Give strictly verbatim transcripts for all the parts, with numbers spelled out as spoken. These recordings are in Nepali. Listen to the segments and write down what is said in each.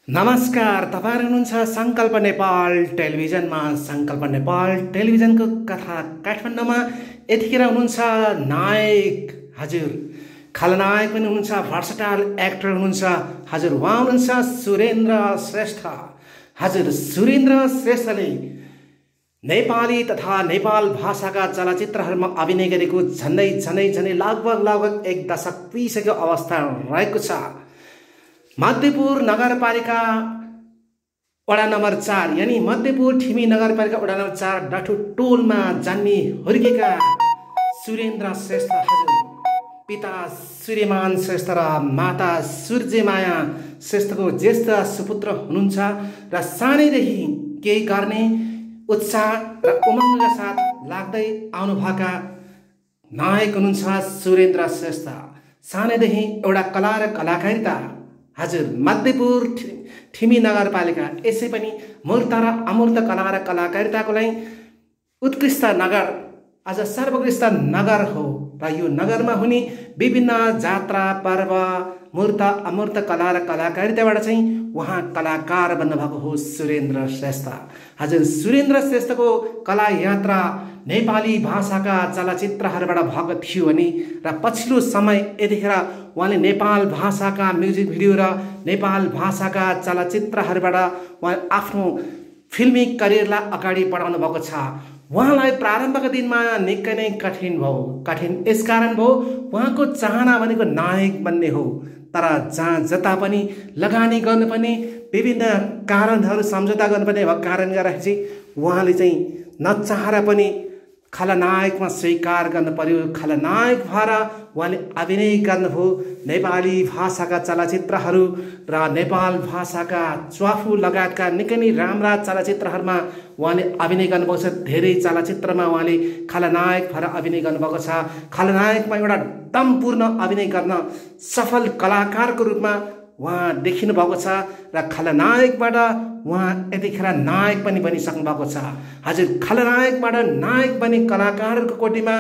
नमस्कार, तपाईहरु हुनुहुन्छ संकल्प नेपाल टेलिभिजनमा। संकल्प नेपाल टेलिभिजनको कथा काठमाडौँमा यतिखेर हुनुहुन्छ नायक, हजुर खलनायक पनि हुनुहुन्छ, भर्सटाइल एक्टर हुनुहुन्छ, हजुर उहाँ हुनुहुन्छ सुरेन्द्र श्रेष्ठ। हजुर सुरेन्द्र श्रेष्ठले नेपाली तथा नेपाल भाषाका चलचित्रहरूमा अभिनय गरेको झन्डै झन्डै झन्डै लगभग लगभग एक दशक पुगिसकेको अवस्था रहेको छ। मध्यपुर नगरपालिका वडा नम्बर चार यानी मध्यपुर ठिमी नगरपालिका वडा नम्बर चार डाठु टोलमा जन्मी हुर्केका सुरेन्द्र श्रेष्ठ, हजुर पिता सूर्यमान श्रेष्ठ र माता सूर्यमाया श्रेष्ठको ज्येष्ठ सुपुत्र हुनुहुन्छ र सानैदेखि केही गर्ने उत्साह र उमङ्गका साथ लाग्दै आउनुभएका नायक हुनुहुन्छ सुरेन्द्र श्रेष्ठ। सानैदेखि एउटा कला र कलाकारिता, हजुर मध्यपुर ठिमी नगरपालिका यसै पनि मूर्त र अमूर्त कला र कलाकारिताको लागि उत्कृष्ट नगर, अझ सर्वोत्कृष्ट नगर हो र यो नगरमा हुने विभिन्न जात्रा पर्व मूर्त अमूर्त कला र कलाकारिताबाट चाहिँ उहाँ कलाकार बन्नुभएको हो सुरेन्द्र श्रेष्ठ। हजुर सुरेन्द्र श्रेष्ठको कला यात्रा नेपाली भाषाका चलचित्रहरूबाट भएको थियो भने र पछिल्लो समय यतिखेर उहाँले नेपाल भाषाका म्युजिक भिडियो र नेपाल भाषाका चलचित्रहरूबाट उहाँ आफ्नो फिल्मी करियरलाई अगाडि बढाउनु भएको छ। उहाँलाई प्रारम्भका दिनमा निकै नै कठिन भयो। कठिन यसकारण भयो उहाँको चाहना भनेको नायक बन्ने हो, तर जहाँ जता पनि लगानी गर्नुपर्ने विभिन्न कारणहरू सम्झौता गर्नुपर्ने भएको कारणले गर्दाखेरि चाहिँ उहाँले चाहिँ नचाहेर पनि खलनायकमा स्वीकार गर्नु पर्यो। खलनायक भएर उहाँले अभिनय गर्नुभयो। नेपाली भाषाका चलचित्रहरू र नेपाल भाषाका च्वाफु लगायतका निकै नै राम्रा चलचित्रहरूमा उहाँले अभिनय गर्नुभएको छ। धेरै चलचित्रमा उहाँले खलनायक भएर अभिनय गर्नुभएको छ। खलनायकमा एउटा दमपूर्ण अभिनय गर्न सफल कलाकारको रूपमा उहाँ देखिनु भएको छ र खलनायकबाट उहाँ यतिखेर नायक पनि बनिसक्नु भएको छ। हजुर खलनायकबाट नायक बने कलाकारहरूको कोटीमा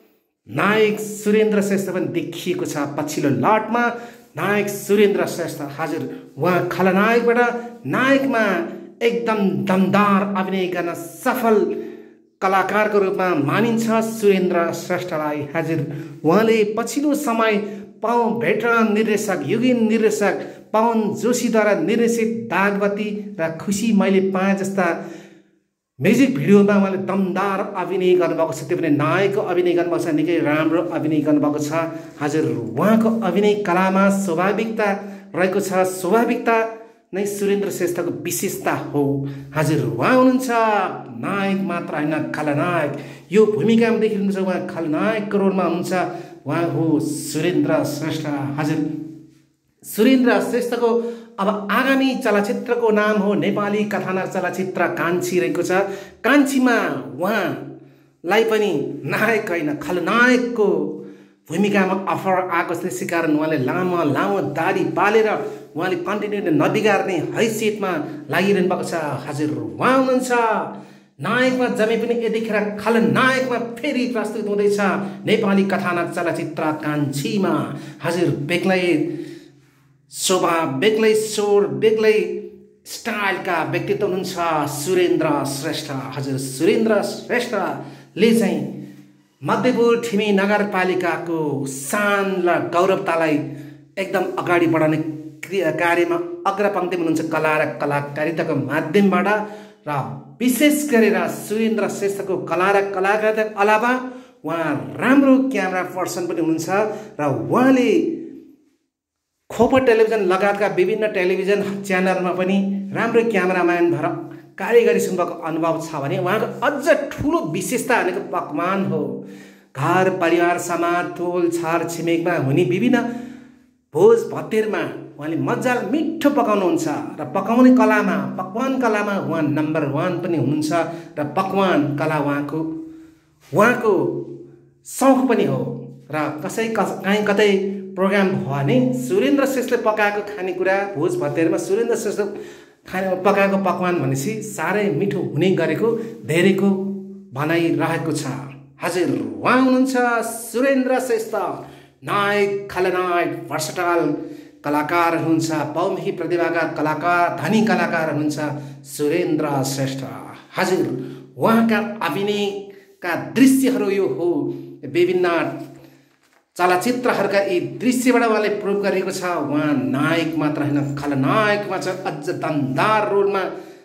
नायक सुरेन्द्र श्रेष्ठ पनि देखिएको छ। पछिल्लो लटमा नायक सुरेन्द्र श्रेष्ठ, हजुर उहाँ खलनायकबाट नायकमा एकदम दमदार अभिनय गर्न सफल कलाकारको रूपमा मानिन्छ सुरेन्द्र श्रेष्ठलाई। हजुर उहाँले पछिल्लो समय पाउँ भेटरान निर्देशक युगिन निर्देशक पवन जोशीद्वारा निर्देशित दागबत्ती र खुसी मैले पाएँ जस्ता म्युजिक भिडियोमा उहाँले दमदार अभिनय गर्नुभएको छ। त्यो पनि नायकको अभिनय गर्नुभएको छ, निकै राम्रो अभिनय गर्नुभएको छ। हजुर उहाँको अभिनय कलामा स्वाभाविकता रहेको छ। स्वाभाविकता नै सुरेन्द्र श्रेष्ठको विशेषता हो। हजुर उहाँ हुनुहुन्छ नायक मात्र होइन, खलनायक। यो भूमिकामा देखिनुहुन्छ उहाँ खलनायकको रोलमा हुनुहुन्छ, उहाँ हो सुरेन्द्र श्रेष्ठ। हजुर सुरेन्द्र श्रेष्ठको अब आगामी चलचित्रको नाम हो नेपाली कथानक चलचित्र कान्छी रहेको छ। कान्छीमा उहाँलाई पनि नायक होइन खलनायकको भूमिकामा अफर आएको छ। त्यसै कारण उहाँले लामो लामो दाढी पालेर उहाँले कन्टिन्यू नबिगार्ने हैसियतमा लागिरहनु भएको छ। हजुर उहाँ हुनुहुन्छ नायकमा जमे पनि यतिखेर खलनायकमा फेरि प्रस्तुत हुँदैछ नेपाली कथानक चलचित्र कान्छीमा। हजुर बेग्लै शोभा, बेग्लै स्वर, बेग्लै स्टाइलका व्यक्तित्व हुनुहुन्छ सुरेन्द्र श्रेष्ठ। हजुर सुरेन्द्र श्रेष्ठले चाहिँ मध्यपुर ठिमी नगरपालिकाको शान र गौरवतालाई एकदम अगाडि बढाउने कार्यमा अग्रपङ्क्तिमा हुनुहुन्छ कला र कलाकारिताको माध्यमबाट। र विशेष गरेर सुरेन्द्र श्रेष्ठको कला र कलाकारिताको अलावा उहाँ राम्रो क्यामेरा पर्सन पनि हुनुहुन्छ र उहाँले खोपर टेलिभिजन लगायतका विभिन्न टेलिभिजन च्यानलमा पनि राम्रो क्यामेराम्यान भएर कार्य गरिसक्नु भएको अनुभव छ भने उहाँको अझ ठुलो विशेषता भनेको पकवान हो। घर परिवार समाज टोल छर छिमेकमा हुने विभिन्न भोज भतेरमा उहाँले मजाले मिठो पकाउनुहुन्छ र पकाउने कलामा पकवान कलामा उहाँ नम्बर वान पनि हुनुहुन्छ र पकवान कला उहाँको उहाँको सौख पनि हो। र कसै कहीँ कतै प्रोग्राम भयो भने सुरेन्द्र श्रेष्ठले पकाएको खानेकुरा भोज भतेरमा सुरेन्द्र श्रेष्ठ खाने पकाएको पकवान भनेपछि साह्रै मिठो हुने गरेको धेरैको भनाइरहेको छ। हजुर उहाँ हुनुहुन्छ सुरेन्द्र श्रेष्ठ, नायक खलनायक भर्सटाइल कलाकार हुनुहुन्छ, बहुमुखी प्रतिभाका कलाकार, धनी कलाकार हुनुहुन्छ सुरेन्द्र श्रेष्ठ। हजुर, उहाँका अभिनयका दृश्यहरू यो हो, विभिन्न चलचित्रहरूका यी दृश्यबाट उहाँले प्रुभ गरेको छ उहाँ नायक मात्र होइन, खलनायकमा चाहिँ अझ दमदार रोलमा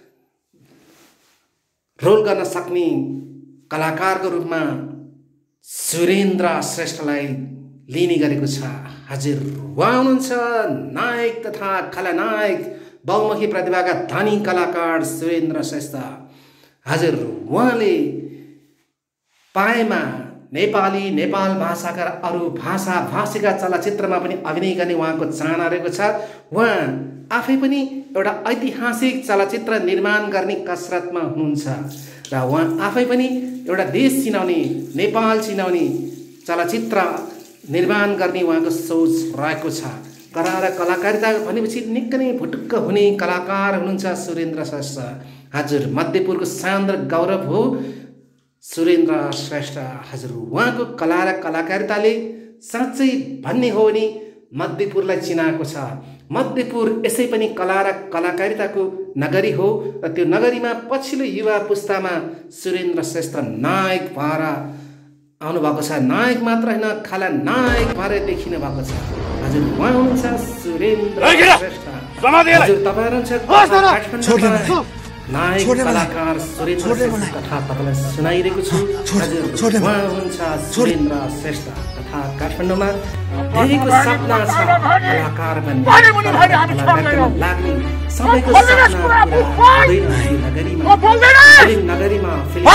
रोल गर्न सक्ने कलाकारको रूपमा सुरेन्द्र श्रेष्ठलाई लिने गरेको छ। हजुर, उहाँ हुनुहुन्छ नायक तथा खलनायक, बहुमुखी प्रतिभाका धनी कलाकार सुरेन्द्र श्रेष्ठ। हजुर, उहाँले पाएमा नेपाली, नेपाल भाषाका अरू भाषा भाषीका चलचित्रमा पनि अभिनय गर्ने उहाँको चाहना रहेको छ। उहाँ आफै पनि एउटा ऐतिहासिक चलचित्र निर्माण गर्ने कसरतमा हुनुहुन्छ र उहाँ आफै पनि एउटा देश चिनाउने, नेपाल चिनाउने चलचित्र निर्माण गर्ने उहाँको सोच रहेको छ। कला र कलाकारिता भनेपछि निकै नै भुटुक्क हुने कलाकार हुनुहुन्छ सुरेन्द्र श्रेष्ठ। हजुर, मध्यपुरको शान र गौरव हो सुरेन्द्र श्रेष्ठ। हजुर, उहाँको कला र कलाकारिताले साँच्चै भन्ने हो भने मध्यपुरलाई चिनाएको छ। मध्यपुर यसै पनि कला र कलाकारिताको नगरी हो र त्यो नगरीमा पछिल्लो युवा पुस्तामा सुरेन्द्र श्रेष्ठ नायक भएर आउनुभएको छ। नायक मात्र होइन, खलनायक भएर देखिनु भएको छ। हजुर, उहाँ हुनुहुन्छ सुरेन्द्र श्रेष्ठ। हजुर, तपाईँहरू काठमाडौँमा नायक कलाकार सुरेन्द्र श्रेष्ठ कथा तपाईँलाई सुनाइरहेको छु। हजुर, उहाँ हुनुहुन्छ सुरेन्द्र श्रेष्ठ तथा काठमाडौँमा धेरैको सपना छ कलाकार बन्ने, लाग्ने सबैको सपना नगरीमा फिल्म नगरीमा फिल्म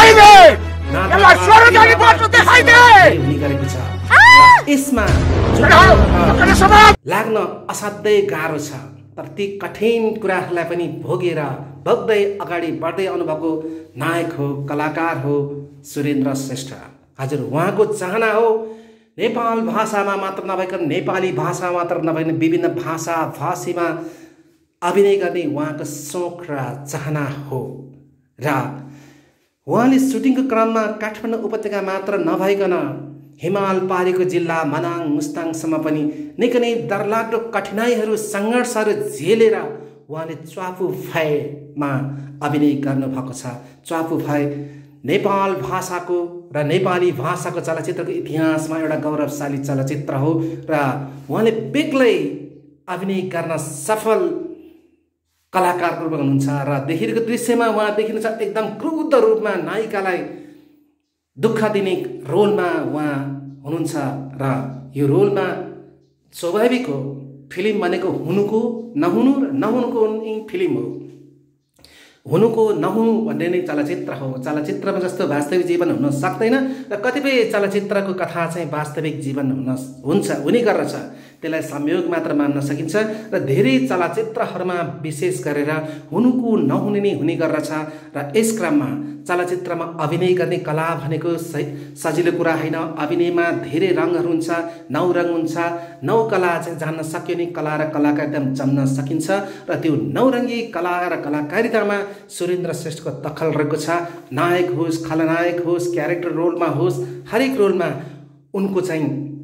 हुने गरेको छ। यसमा लाग्न असाध्यै गाह्रो छ, तर ती कठिन कुराहरूलाई पनि भोगेर भोग्दै अगाडि बढ्दै आउनुभएको नायक हो, कलाकार हो सुरेन्द्र श्रेष्ठ। हजुर, उहाँको चाहना हो नेपाल भाषामा मात्र नभइकन नेपाली भाषा मात्र नभइकन विभिन्न भाषा भाषीमा अभिनय गर्ने उहाँको सोख र चाहना हो। र उहाँले सुटिङको क्रममा काठमाडौँ उपत्यका मात्र नभइकन हिमाल पारीको जिल्ला मनाङ मुस्ताङसम्म पनि निकै नै डरलाग्दो कठिनाइहरू सङ्घर्षहरू झेलेर उहाँले च्वापु फाएमा अभिनय गर्नुभएको छ। च्वापु फाए नेपाल भाषाको र नेपाली भाषाको चलचित्रको इतिहासमा एउटा गौरवशाली चलचित्र हो र उहाँले बेग्लै अभिनय गर्न सफल कलाकारको रूपमा हुनुहुन्छ र देखिएको दृश्यमा उहाँ देखिनुहुन्छ एकदम क्रुद्ध रूपमा नायिकालाई दुःख दिने रोलमा उहाँ हुनुहुन्छ र यो रोलमा स्वाभाविक हो, फिल्म भनेको हुनुको नहुनु र नहुनुको फिल्म हो। हुनुको नहुनु भन्ने नै चलचित्र हो। चलचित्रमा जस्तो वास्तविक जीवन हुन सक्दैन र कतिपय चलचित्रको कथा चाहिँ वास्तविक जीवन हुन हुन्छ हुने गर्दछ, त्यसलाई संयोग मात्र मान्न सकिन्छ र धेरै चलचित्रहरूमा विशेष गरेर हुनुको नहुने नै हुने गर्दछ। र यस क्रममा चलचित्रमा अभिनय गर्ने कला भनेको सजिलो कुरा होइन। अभिनयमा धेरै रङहरू हुन्छ, नौ रङ हुन्छ। नौ कला चाहिँ जान्न सक्यो भने कला र कलाकारिता जम्न सकिन्छ र त्यो नौरङ्गी कला र कलाकारितामा सुरेन्द्र श्रेष्ठको दखल रहेको छ। नायक होस्, खलनायक होस्, क्यारेक्टर रोलमा होस्, हरेक रोलमा उनको चाहिँ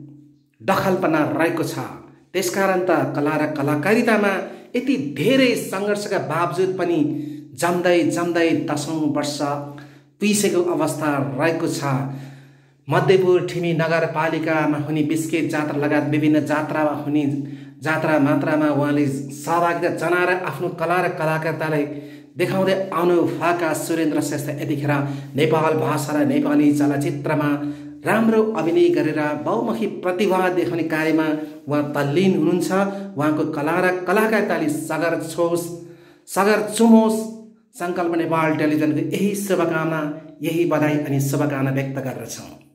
दखलपना रहेको छ। त्यसकारण त कला र कलाकारितामा यति धेरै सङ्घर्षका बावजुद पनि जम्दै जम्दै दसौँ वर्ष पिसेको अवस्था रहेको छ। मध्यपुर ठिमी नगरपालिकामा हुने बिस्केट जात्रा लगायत विभिन्न जात्रामा हुने जात्रा मात्रामा उहाँले सहभागिता जनाएर आफ्नो कला र कलाकारितालाई देखाउँदै आउनु भएका सुरेन्द्र श्रेष्ठ यतिखेर नेपाल भाषा र नेपाली चलचित्रमा राम्रो अभिनय गरेर बहुमुखी प्रतिभा देखाउने कार्यमा उहाँ तल्लीन हुनुहुन्छ। उहाँको कला र कलाकारिताले सगर छोस् सगर चुमोस् सङ्कल्प नेपाल टेलिभिजनको यही शुभकामना, यही बधाई अनि शुभकामना व्यक्त गर्दछौँ।